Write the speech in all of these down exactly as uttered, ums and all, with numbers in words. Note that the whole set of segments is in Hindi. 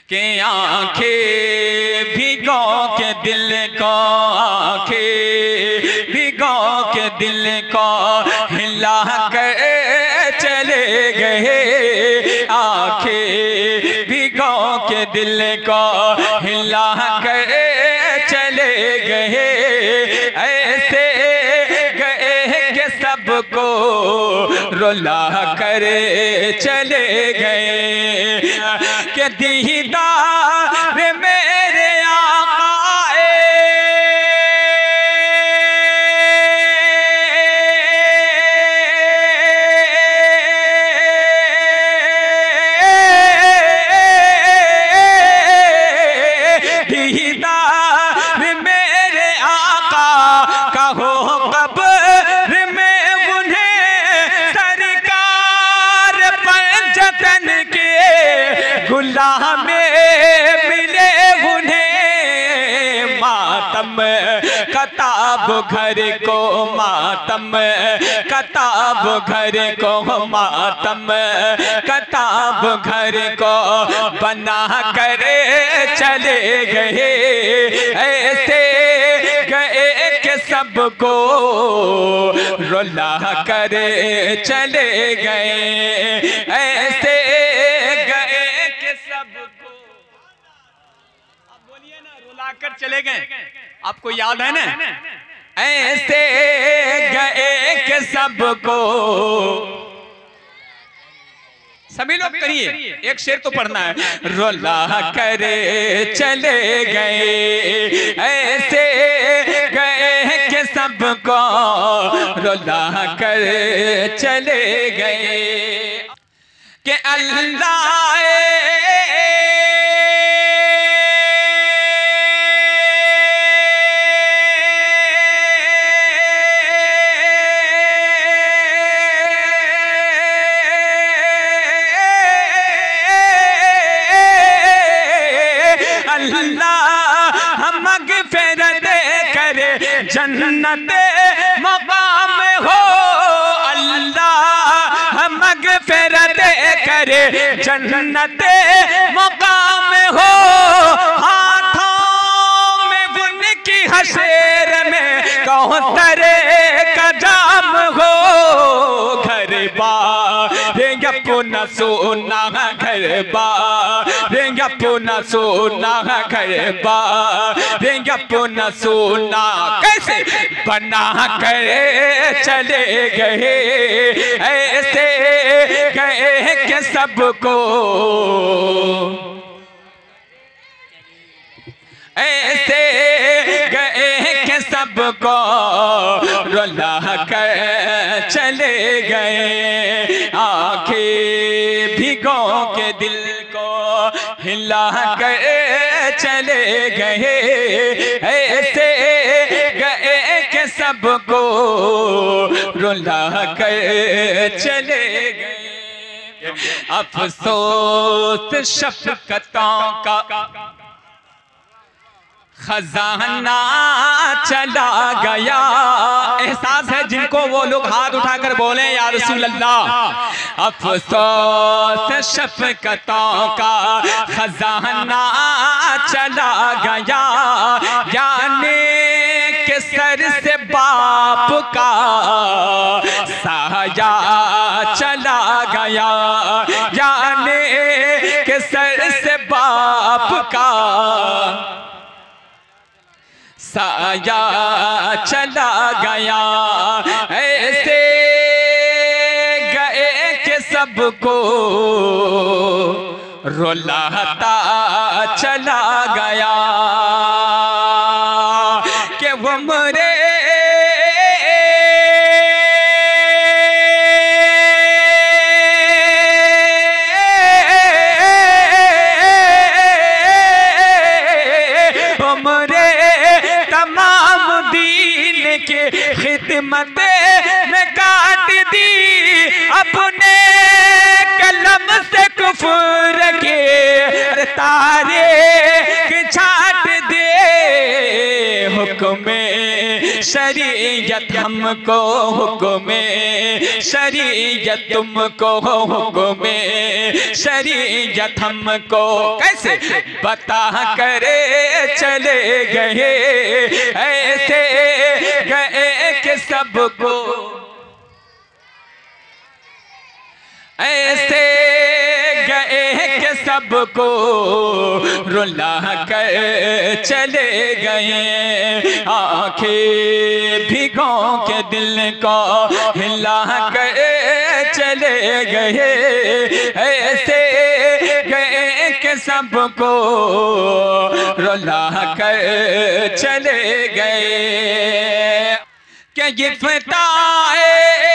के आंखें भिगो के दिल को, आंखें भिगो के दिल को हिला कर चले गए, आंखें भिगो के दिल को हिला कर चले गए। ऐसे गए कि सबको रुला कर चले गए कि दीदार मेरे आकाए दीदार मेरे आका का हो कब्र में उन्हें सरकार पंजतन के गुलाम मिले उन्हें। मातम कताब घर को, मातम कताब घर को, मातम कताब घर को बना कर चले गए। ऐसे गए कि सबको रुला कर चले गए। ऐसे गए कि सबको, आप बोलिए ना, रुला कर चले गए। आपको याद है ना? ऐसे गए कि सबको, सभी लोग करिए, एक शेर तो पढ़ना है। रुला करे चले गए, ऐसे गए कि सबको रुला कर चले गए कि अल्लाह अल्लाह मग़फ़िरत करे, जन्नत मक़ाम हो। अल्लाह मग़फ़िरत करे, जन्नत मक़ाम हो। हाथों में उनकी हशर में कौसर का जाम हो। घर बार अपना सोना, घर बार अपना सोना, घर बार अपना सोना कैसे बना कर चले गए। ऐसे गए कि सबको, ऐसे गए कि सबको रुला कर चले गए। आंखें भिगो के दिल को हिला कर चले गए। ऐसे गए कि सबको रुला कर चले गए। अफसोस शफ़क़तों का खजाना चला गया। एहसास है जिनको वो लोग हाथ उठाकर बोले या रसूल अल्लाह। अफसोस शफ़क़तों का खजाना चला गया, यानी कि सर से बाप का साया चला गया, यानी कि सर से बाप का साया चला गया। ऐसे गए कि सबको रुलाता चला गया कि वो मरे के खिदमत में काट दी अपने कलम से कुफर के तारे छाट दे। हुक्म शरीयत हमको हुक्म शरीयत तुमको हुक्म शरीयत हमको कैसे बता करे चले गए, ऐसे गए कि सबको ऐसे गए कि सबको रुला कर चले गए। आंखें भिगो के दिल को हिला कर चले गए, ऐसे गए कि सबको रुला कर चले गए। क्या ये फताए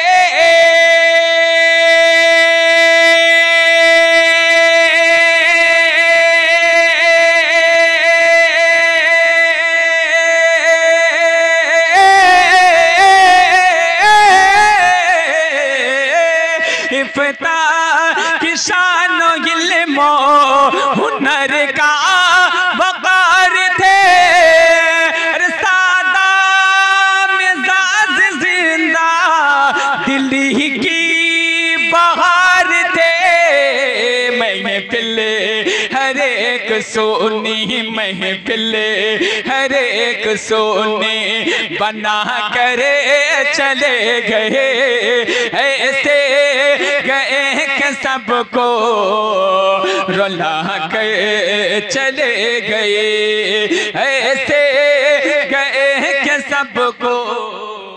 की शान इल्म हुनर का वक़ार थे, सादा मिजाज जिंदा दिल्ली की बहार थे। महफिल हर एक सोनी महफिल हर एक सोनी बना करे चले गए, ऐसे गए कि सबको रुला कर चले गए, ऐसे गए कि सबको